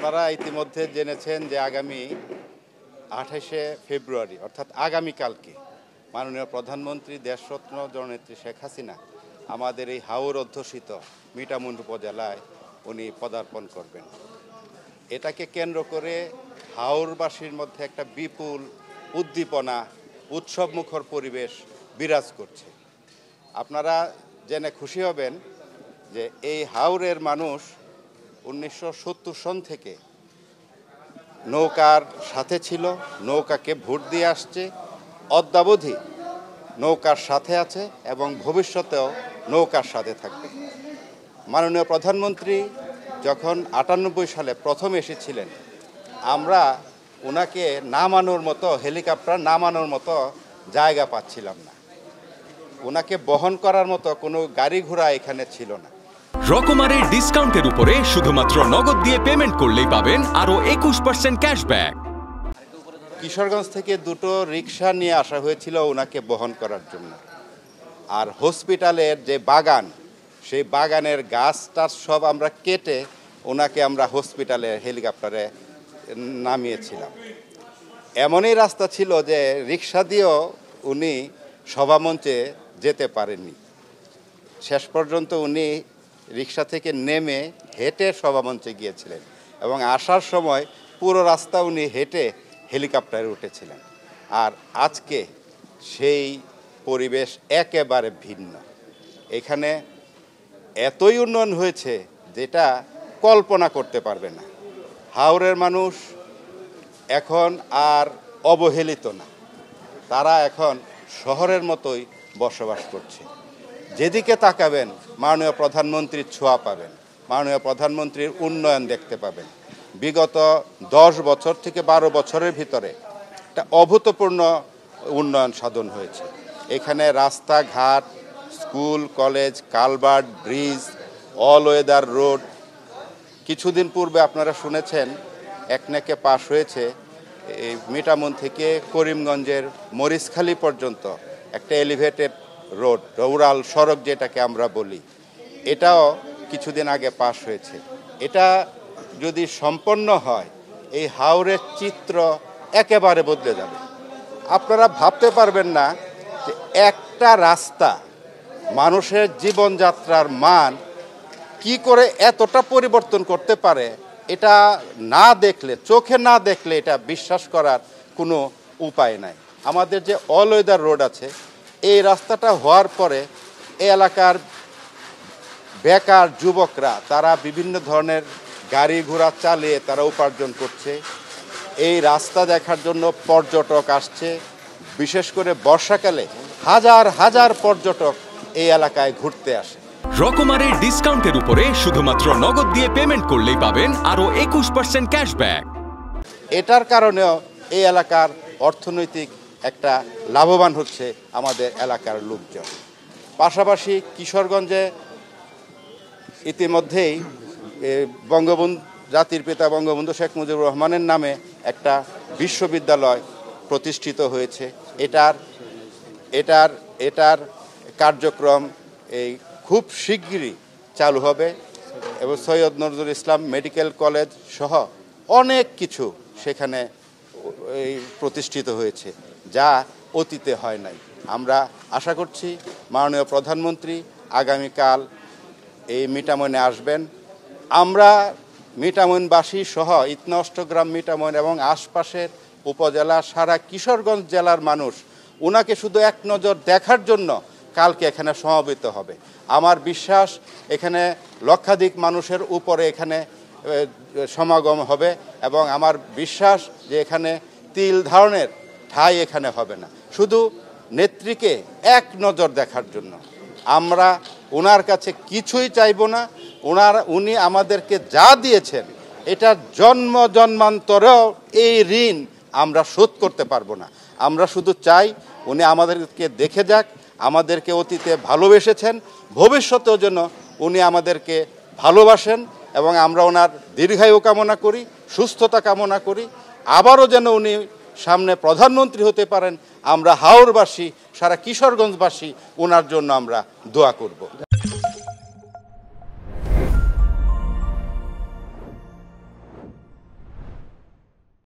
আপনারা ইতিমধ্যে জেনেছেন যে আগামী 28শে ফেব্রুয়ারি অর্থাৎ আগামীকালকে মাননীয় প্রধানমন্ত্রী দেশরত্ন জননেত্রী শেখ হাসিনা আমাদের এই হাওর অধ্যুষিত মিঠামইন উপজেলায় উনি পদার্পণ করবেন। এটাকে কেন্দ্র করে হাওরবাসীর মধ্যে একটা বিপুল উদ্দীপনা, উৎসবমুখর পরিবেশ বিরাজ করছে। আপনারা জেনে খুশি হবেন যে এই হাওরের মানুষ 1970 সন থেকে নৌকার সাথে ছিল, নৌকাকে ভোট দিয়ে আসছে, অদ্যাবধি নৌকার সাথে আছে এবং ভবিষ্যতেও নৌকার সাথে থাকবে। মাননীয় প্রধানমন্ত্রী যখন 98 সালে প্রথম এসেছিলেন, আমরা ওনাকে নামানোর মতো হেলিকপ্টার নামানোর মতো জায়গা পাচ্ছিলাম না, ওনাকে বহন করার মতো কোনো গাড়ি ঘোড়া এখানে ছিল না। রকমারের ডিসকাউন্টের উপরে শুধুমাত্র নগদ দিয়ে পেমেন্ট করলেই পাবেন আরো 21% ক্যাশব্যাক। কিশোরগঞ্জ থেকে দুটো রিক্সা নিয়ে আসা হয়েছিল ওনাকে বহন করার জন্য। আর হসপিটালের যে বাগান, সেই বাগানের গাছটা সব আমরা কেটে ওনাকে আমরা হসপিটালে হেলিকপ্টারে নামিয়েছিলাম। এমনই রাস্তা ছিল যে রিক্সা দিয়েও উনি সভামঞ্চে যেতে পারেননি। শেষ পর্যন্ত উনি রিক্সা থেকে নেমে হেঁটে সভামঞ্চে গিয়েছিলেন এবং আসার সময় পুরো রাস্তা উনি হেঁটে হেলিকপ্টারে উঠেছিলেন। আর আজকে সেই পরিবেশ একেবারে ভিন্ন। এখানে এতই উন্নয়ন হয়েছে যেটা কল্পনা করতে পারবে না। হাওরের মানুষ এখন আর অবহেলিত না, তারা এখন শহরের মতোই বসবাস করছে। যেদিকে তাকাবেন মাননীয় প্রধানমন্ত্রীর ছোঁয়া পাবেন, মাননীয় প্রধানমন্ত্রীর উন্নয়ন দেখতে পাবেন। বিগত 10 বছর থেকে 12 বছরের ভিতরে একটা অভূতপূর্ণ উন্নয়ন সাধন হয়েছে। এখানে রাস্তাঘাট, school, college, culvert, bridge, all weather road. কিছুদিন পূর্বে আপনারা শুনেছেন একনেকে পাশ হয়েছে এই মিঠামইন থেকে করিমগঞ্জের মরিচখালী পর্যন্ত একটা এলিভেটেড রোড, রুরাল সড়ক যেটাকে আমরা বলি, এটাও কিছুদিন আগে পাশ হয়েছে। এটা যদি সম্পন্ন হয় এই হাওরের চিত্র একেবারে বদলে যাবে। আপনারা ভাবতে পারবেন না যে একটা রাস্তা মানুষের জীবনযাত্রার মান কি করে এতটা পরিবর্তন করতে পারে। এটা না দেখলে, চোখে না দেখলে এটা বিশ্বাস করার কোনো উপায় নাই। আমাদের যে অল ওয়েদার রোড আছে, এই রাস্তাটা হওয়ার পরে এই এলাকার বেকার যুবকরা তারা বিভিন্ন ধরনের গাড়ি ঘোড়া চালিয়ে তারা উপার্জন করছে। এই রাস্তা দেখার জন্য পর্যটক আসছে। বিশেষ করে বর্ষাকালে হাজার হাজার পর্যটক এই এলাকায় ঘুরতে আসে। রকমারের ডিসকাউন্টের উপরে শুধুমাত্র নগদ দিয়ে পেমেন্ট করলেই পাবেন আরো 21% ক্যাশব্যাক। এটার কারণেও এই এলাকার অর্থনৈতিক একটা লাভবান হচ্ছে আমাদের এলাকার লোকজন। পাশাপাশি কিশোরগঞ্জে ইতিমধ্যেই বঙ্গবন্ধু জাতির পিতা বঙ্গবন্ধু শেখ মুজিবুর রহমানের নামে একটা বিশ্ববিদ্যালয় প্রতিষ্ঠিত হয়েছে। এটার কার্যক্রম এই খুব শিগগিরই চালু হবে এবং সৈয়দ নজরুল ইসলাম মেডিকেল কলেজ সহ অনেক কিছু সেখানে প্রতিষ্ঠিত হয়েছে যা অতীতে হয় নাই। আমরা আশা করছি মাননীয় প্রধানমন্ত্রী আগামীকাল এই মিঠামইনে আসবেন। আমরা মিঠামইনবাসী সহ ইতনা অষ্টগ্রাম, মিঠামইন এবং আশপাশের উপজেলা, সারা কিশোরগঞ্জ জেলার মানুষ ওনাকে শুধু এক নজর দেখার জন্য কালকে এখানে সমবেত হবে। আমার বিশ্বাস এখানে লক্ষাধিক মানুষের উপরে এখানে সমাগম হবে এবং আমার বিশ্বাস যে এখানে তিল ধারণের ঠাঁই এখানে হবে না, শুধু নেত্রীকে এক নজর দেখার জন্য। আমরা ওনার কাছে কিছুই চাইব না। উনি আমাদেরকে যা দিয়েছেন এটা জন্ম জন্মান্তরেও এই ঋণ আমরা শোধ করতে পারবো না। আমরা শুধু চাই উনি আমাদেরকে দেখে যাক, আমাদেরকে অতীতে ভালোবেসেছেন, ভবিষ্যতেও যেন উনি আমাদেরকে ভালোবাসেন এবং আমরা ওনার দীর্ঘায়ু কামনা করি, সুস্থতা কামনা করি। আবারও যেন উনি সামনে প্রধানমন্ত্রী হতে পারেন, আমরা হাওরবাসী, সারা কিশোরগঞ্জবাসী ওনার জন্য আমরা দোয়া করব।